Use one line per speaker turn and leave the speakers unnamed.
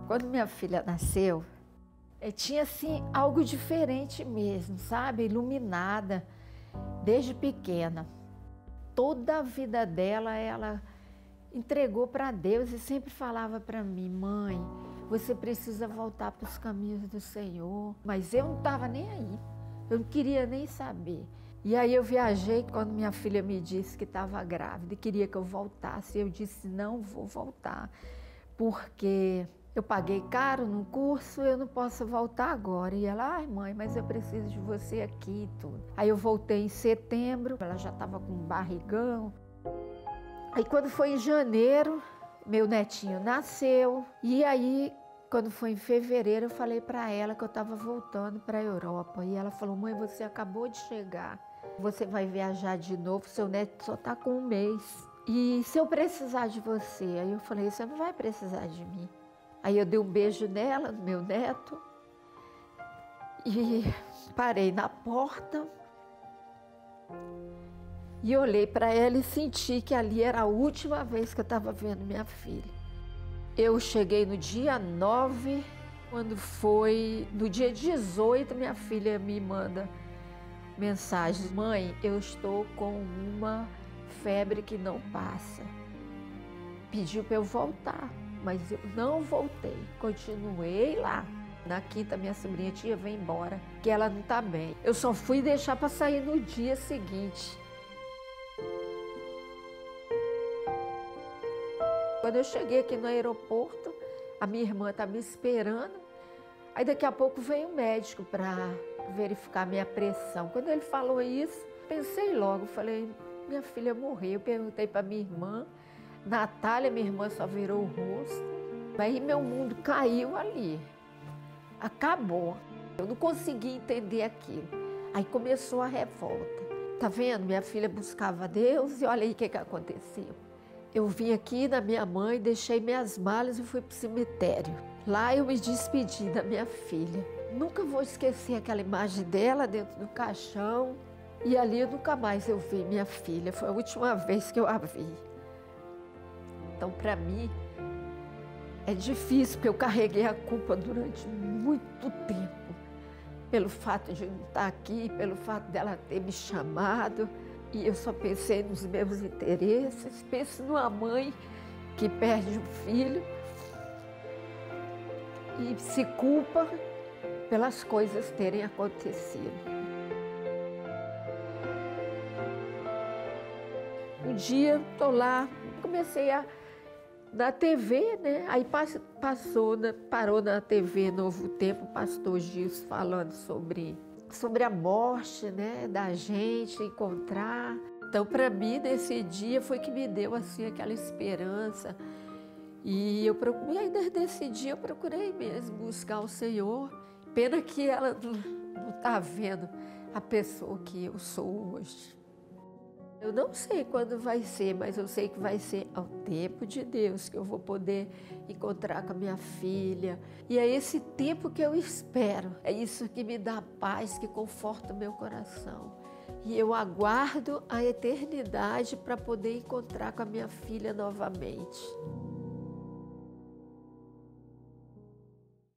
Quando minha filha nasceu, tinha assim algo diferente mesmo, sabe? Iluminada desde pequena. Toda a vida dela, ela entregou para Deus e sempre falava para mim: mãe, você precisa voltar para os caminhos do Senhor. Mas eu não estava nem aí, eu não queria nem saber. E aí eu viajei quando minha filha me disse que estava grávida e queria que eu voltasse. Eu disse: não vou voltar, porque eu paguei caro no curso, eu não posso voltar agora. E ela: ai mãe, mas eu preciso de você aqui e tudo. Aí eu voltei em setembro, ela já estava com um barrigão. Aí quando foi em janeiro, meu netinho nasceu. E aí, quando foi em fevereiro, eu falei para ela que eu estava voltando para a Europa. E ela falou: mãe, você acabou de chegar, você vai viajar de novo, seu neto só está com 1 mês. E se eu precisar de você? Aí eu falei: você não vai precisar de mim. Aí eu dei um beijo nela, no meu neto, e parei na porta e olhei para ela e senti que ali era a última vez que eu estava vendo minha filha. Eu cheguei no dia 9, quando foi no dia 18, minha filha me manda mensagem: mãe, eu estou com uma febre que não passa. Pediu para eu voltar, mas eu não voltei, continuei lá. Na quinta, minha sobrinha: tia, vem embora, que ela não está bem. Eu só fui deixar para sair no dia seguinte. Quando eu cheguei aqui no aeroporto, a minha irmã está me esperando. Aí daqui a pouco veio o médico para verificar minha pressão. Quando ele falou isso, pensei logo, falei: minha filha morreu. Eu perguntei para minha irmã, Natália, minha irmã só virou o rosto. Aí meu mundo caiu ali, acabou. Eu não consegui entender aquilo. Aí começou a revolta. Tá vendo? Minha filha buscava Deus e olha aí o que aconteceu. Eu vim aqui na minha mãe, deixei minhas malas e fui para o cemitério. Lá eu me despedi da minha filha. Nunca vou esquecer aquela imagem dela dentro do caixão. E ali eu nunca mais eu vi minha filha. Foi a última vez que eu a vi. Então, para mim, é difícil, porque eu carreguei a culpa durante muito tempo. Pelo fato de não estar aqui, pelo fato dela ter me chamado. E eu só pensei nos meus interesses. Penso numa mãe que perde um filho e se culpa pelas coisas terem acontecido. Um dia estou lá, comecei na TV, né? Aí parou na TV Novo Tempo, o pastor Gilson falando sobre a morte, né, da gente encontrar. Então, para mim, nesse dia foi que me deu assim aquela esperança. E aí desde esse dia eu procurei mesmo buscar o Senhor. Pena que ela não está vendo a pessoa que eu sou hoje. Eu não sei quando vai ser, mas eu sei que vai ser ao tempo de Deus que eu vou poder encontrar com a minha filha. E é esse tempo que eu espero. É isso que me dá paz, que conforta o meu coração. E eu aguardo a eternidade para poder encontrar com a minha filha novamente.